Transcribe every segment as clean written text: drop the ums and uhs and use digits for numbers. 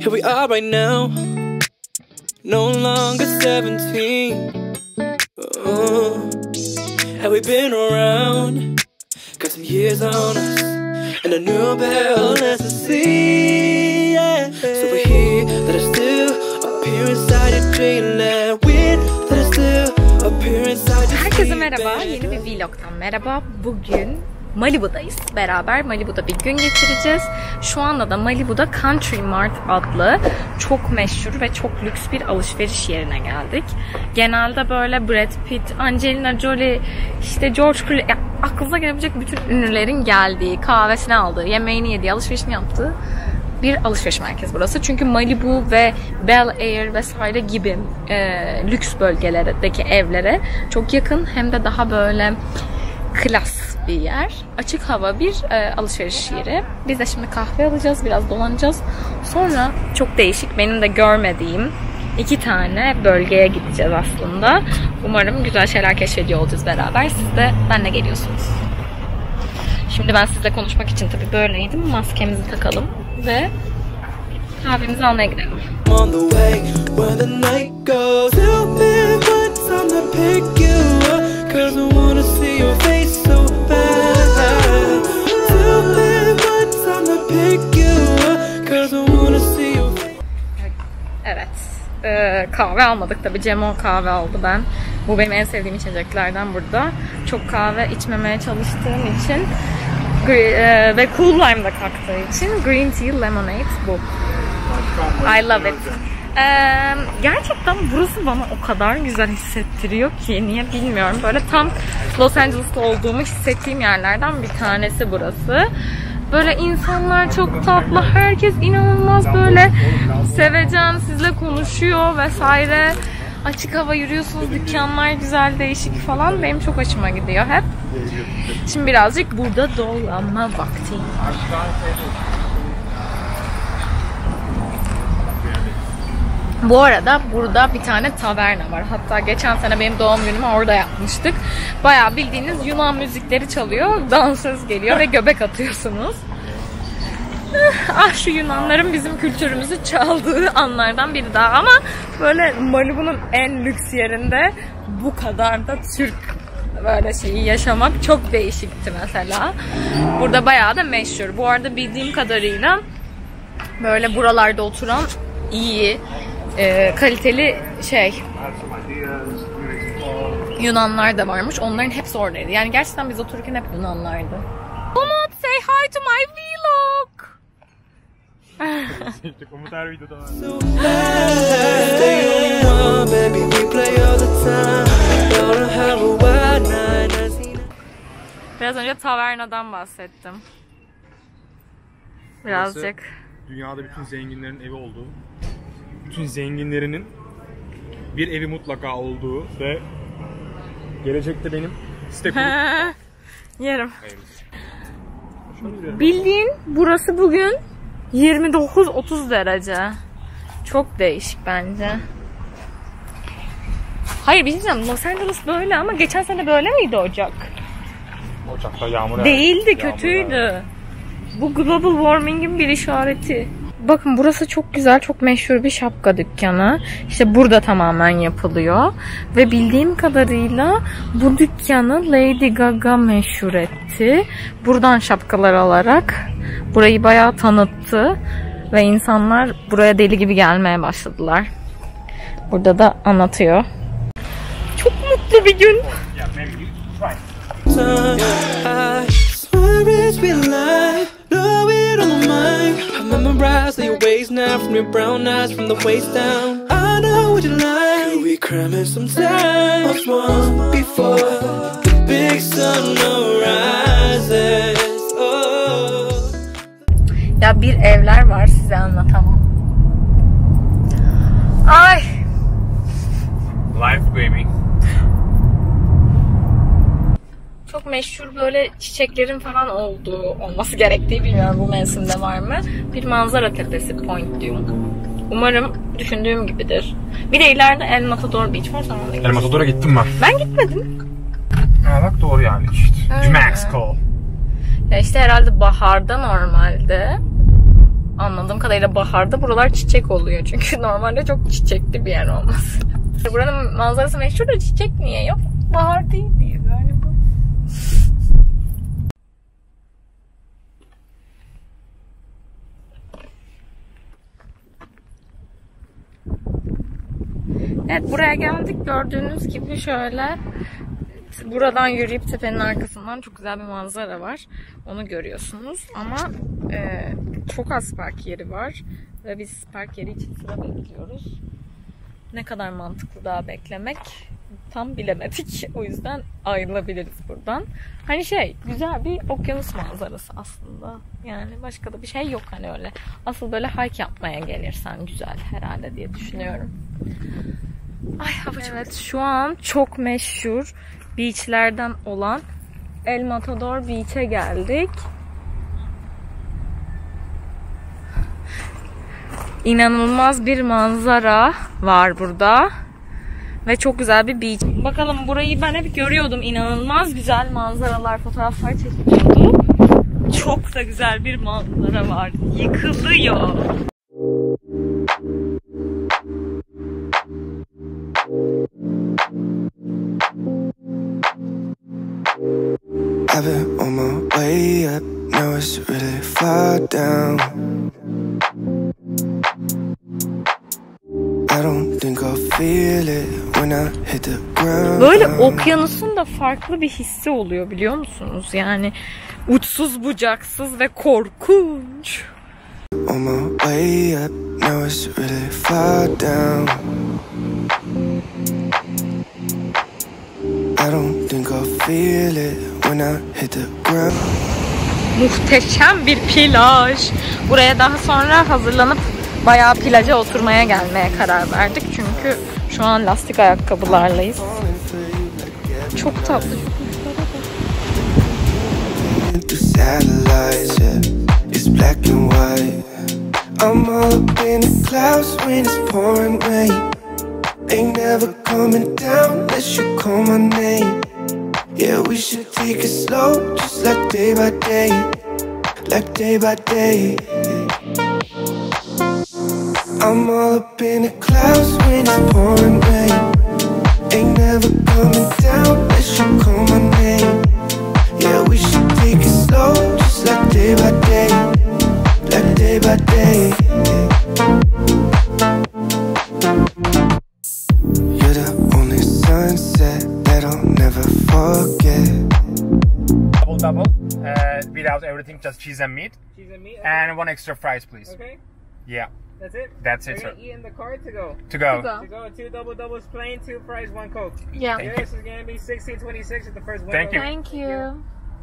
here we are right now, no longer 17. Have we been around? Got some years on us and a new balance to see. Yeah. So we're here, that are still appear inside your dreamland. Weird, that are still appear inside your. Herkese merhaba, yeni bir vlogtan merhaba. Bugün Malibu'dayız. Beraber Malibu'da bir gün geçireceğiz. Şu anda da Malibu'da Country Mart adlı çok meşhur ve çok lüks bir alışveriş yerine geldik. Genelde böyle Brad Pitt, Angelina Jolie, işte George Clooney, aklınıza gelebilecek bütün ünlülerin geldiği, kahvesini aldığı, yemeğini yediği, alışverişini yaptığı bir alışveriş merkezi burası. Çünkü Malibu ve Bel Air vesaire gibi lüks bölgelerdeki evlere çok yakın, hem de daha böyle klas bir yer. Açık hava bir alışveriş yeri. Biz de şimdi kahve alacağız, biraz dolanacağız. Sonra çok değişik, benim de görmediğim 2 tane bölgeye gideceğiz aslında. Umarım güzel şeyler keşfediyor olacağız beraber. Siz de benimle geliyorsunuz. Şimdi ben sizle konuşmak için tabii böyleydim. Maskemizi takalım ve kahvemizi almaya gidelim. Evet. Kahve almadık tabii. Cemo kahve aldı ben. Bu benim en sevdiğim içeceklerden burada. Çok kahve içmemeye çalıştığım için ve Cool Lime'da kalktığı için Green Tea Lemonade bu. I love it. Gerçekten burası bana o kadar güzel hissettiriyor ki, niye bilmiyorum. Böyle tam Los Angeles'ta olduğumu hissettiğim yerlerden bir tanesi burası. Böyle insanlar çok tatlı, herkes inanılmaz böyle sevecen, sizle konuşuyor vesaire. Açık hava yürüyorsunuz, dükkanlar güzel, değişik falan. Benim çok hoşuma gidiyor hep. Şimdi birazcık burada dolanma vakti. Bu arada burada bir tane taverna var. Hatta geçen sene benim doğum günümü orada yapmıştık. Bayağı bildiğiniz Yunan müzikleri çalıyor, dansöz geliyor ve göbek atıyorsunuz. Ah, şu Yunanların bizim kültürümüzü çaldığı anlardan biri daha. Ama böyle Malibu'nun en lüks yerinde bu kadar da Türk böyle şeyi yaşamak çok değişikti mesela. Burada bayağı da meşhur. Bu arada bildiğim kadarıyla böyle buralarda oturan iyi, kaliteli Yunanlar da varmış. Onların hepsi oradaydı. Yani gerçekten biz otururken hep Yunanlardı. Umut, say hi to my vlog. Biraz önce tavernadan bahsettim. Birazcık. Dünyada bütün zenginlerin evi olduğu, bütün zenginlerinin bir evi mutlaka olduğu ve gelecekte benim site kurup yerim. Bildiğin burası bugün 29-30 derece. Çok değişik bence. Hayır, bir şey diyeceğim. Los Angeles böyle ama geçen sene böyle miydi Ocak? Ocak'ta yağmur değildi, kötüydü. Bu global warming'in bir işareti. Bakın burası çok güzel, çok meşhur bir şapka dükkanı. İşte burada tamamen yapılıyor. Ve bildiğim kadarıyla bu dükkanı Lady Gaga meşhur etti. Buradan şapkalar alarak burayı bayağı tanıttı. Ve insanlar buraya deli gibi gelmeye başladılar. Burada da anlatıyor. Çok mutlu bir gün. Memorize your ways now, from your brown eyes, from the waist down. I know what you like. Could we cram in some time once before the big sun rises? Oh. Ya bir evler var, size anlatamam. Ay. Life baby. Çok meşhur böyle çiçeklerin falan olduğu, olması gerektiği, bilmiyorum bu mevsimde var mı, bir manzara tepesi Point Dume. Umarım düşündüğüm gibidir. Bir de ileride El Matador Beach var. El Matador'a gittim ben. Ben gitmedim. Ha bak, doğru yani işte. Mexico. Ya işte herhalde baharda normalde. anladığım kadarıyla baharda buralar çiçek oluyor. Çünkü normalde çok çiçekli bir yer olması. Buranın manzarası meşhur da çiçek niye yok? Bahar değil diye galiba. Evet, buraya geldik. Gördüğünüz gibi şöyle buradan yürüyüp tepenin arkasından çok güzel bir manzara var. Onu görüyorsunuz. Ama çok az park yeri var. Ve biz park yeri için sıra bekliyoruz. Ne kadar mantıklı daha beklemek tam bilemedik. O yüzden ayrılabiliriz buradan. Hani güzel bir okyanus manzarası aslında. Yani başka da bir şey yok hani öyle. Asıl böyle hike yapmaya gelirsen güzel herhalde diye düşünüyorum. Ay hava çok evet, şu an çok meşhur beachlerden olan El Matador Beach'e geldik. İnanılmaz bir manzara var burada. Ve çok güzel bir beach. Bakalım, burayı ben hep görüyordum. İnanılmaz güzel manzaralar, fotoğraflar çekiliyordu. Çok da güzel bir manzara var. Yıkılıyor. I've been on my way up, now it's really far down. I don't think I'll feel it when I hit the ground. Böyle okyanusun da farklı bir hissi oluyor, biliyor musunuz? Yani uçsuz bucaksız ve korkunç. On my way up, now it's really far down. I don't think I'll feel it when I hit the ground. Muhteşem bir plaj. Buraya daha sonra hazırlanıp bayağı plaja oturmaya gelmeye karar verdik. Çünkü şu an lastik ayakkabılarlayız. Çok tatlı. Ain't never coming down unless you call my name. Yeah, we should take it slow, just like day by day, like day by day. I'm all up in the clouds when it's pouring rain. Ain't never coming down unless you call my name. Yeah, we should take it slow, just like day by day, like day by day. You're the only sunset that I'll never forget. Double, without everything, just cheese and meat. Cheese and meat? Okay. And one extra fries, please. Okay. Yeah. That's it? That's it, Are sir. you eating the card to go? To go. To go, 2 double doubles plain, 2 fries, 1 Coke. Yeah. This is going to be $16.26 at the first window. Thank you. Thank you.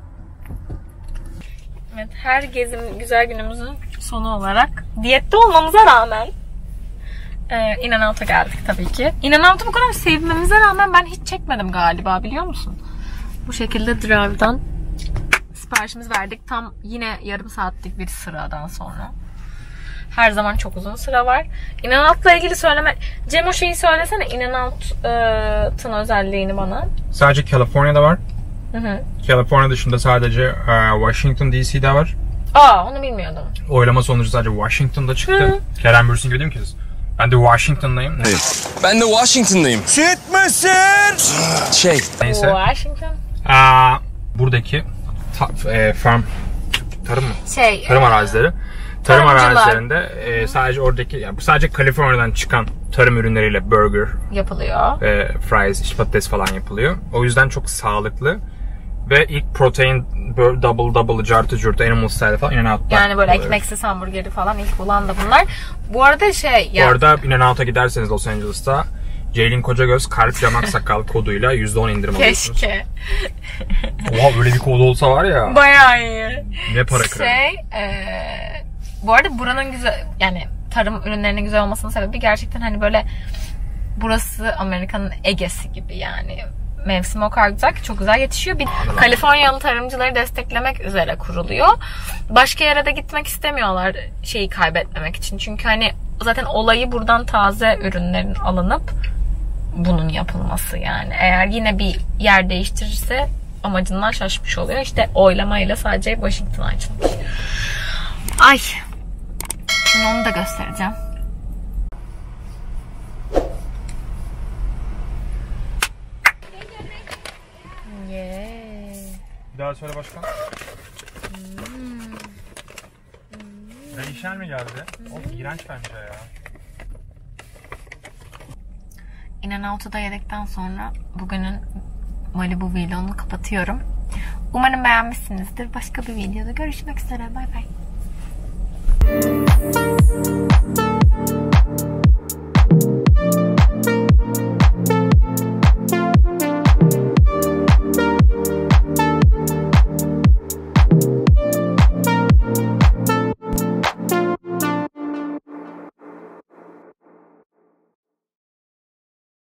Evet, her güzel günümüzün sonu olarak diyette olmamıza rağmen In-N-Out'a geldik tabii ki. In-N-Out'u bu kadar sevmemize rağmen ben hiç çekmedim galiba, biliyor musun? Bu şekilde Drive'dan siparişimizi verdik. Tam yine yarım saatlik bir sıradan sonra. Her zaman çok uzun sıra var. In-N-Out'la ilgili Cem, o şeyi söylesene, In-N-Out'ın özelliğini bana. Sadece California'da var. Hı. California dışında sadece Washington DC'de var. Onu bilmiyordum. Oylama sonucu sadece Washington'da çıktı. Kerem Bürsin gibi değil mi ki siz? Ben de Washington'dayım. Ben de Washington'dayım. Süt müsün? Neyse. Washington. Buradaki farm, tarım mı? Tarım arazileri. Tarım arazilerinde sadece oradaki, yani sadece Kaliforniya'dan çıkan tarım ürünleriyle burger yapılıyor. Fries, patates falan yapılıyor. O yüzden çok sağlıklı. Ve ilk protein double cartı curtu animal style falan In-N-Out'ta. Yani böyle ekmeksiz hamburgeri falan ilk bulan da bunlar. Bu arada Bu arada In-N-Out'a giderseniz Los Angeles'ta Ceylin Kocagöz kalp yamak sakal koduyla %10 indirim alıyorsunuz. Keşke. Oha, böyle bir kod olsa var ya. Bayağı iyi. Ne para kırar. Bu arada buranın güzel, yani tarım ürünlerinin güzel olmasının sebebi gerçekten hani böyle burası Amerika'nın Ege'si gibi yani. Mevsimi o kadar güzel ki çok güzel yetişiyor. Bir Kaliforniyalı tarımcıları desteklemek üzere kuruluyor. Başka yere de gitmek istemiyorlar şeyi kaybetmemek için. Çünkü hani zaten olayı buradan taze ürünlerin alınıp bunun yapılması yani. Eğer yine bir yer değiştirirse amacından şaşmış oluyor. İşte oylamayla sadece Washington açılmış. Ay. Şimdi onu da göstereceğim. Bir daha söyle başkan. Değişen mi geldi? O iğrenç bence ya. In-N-Out'u yedikten sonra bugünün Malibu vlogunu kapatıyorum. Umarım beğenmişsinizdir. Başka bir videoda görüşmek üzere. Bay bay.